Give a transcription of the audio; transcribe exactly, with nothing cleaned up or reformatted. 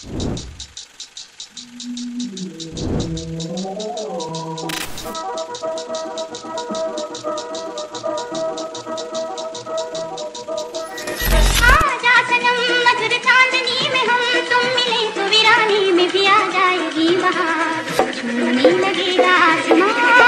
आजा सनम मधुर चांदनी में हम तुम मिले तो वीरानी में भी आ जाएगी बहार, छूने लगेगा आसमां।